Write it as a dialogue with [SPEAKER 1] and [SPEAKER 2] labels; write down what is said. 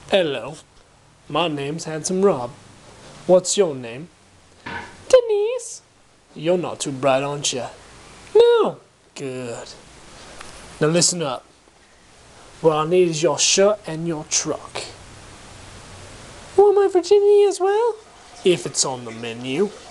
[SPEAKER 1] Hello, my name's Handsome Rob. What's your name? Denise. You're not too bright, aren't you? No. Good. Now listen up. What I need is your shirt and your truck. Want my virginity as well? If it's on the menu.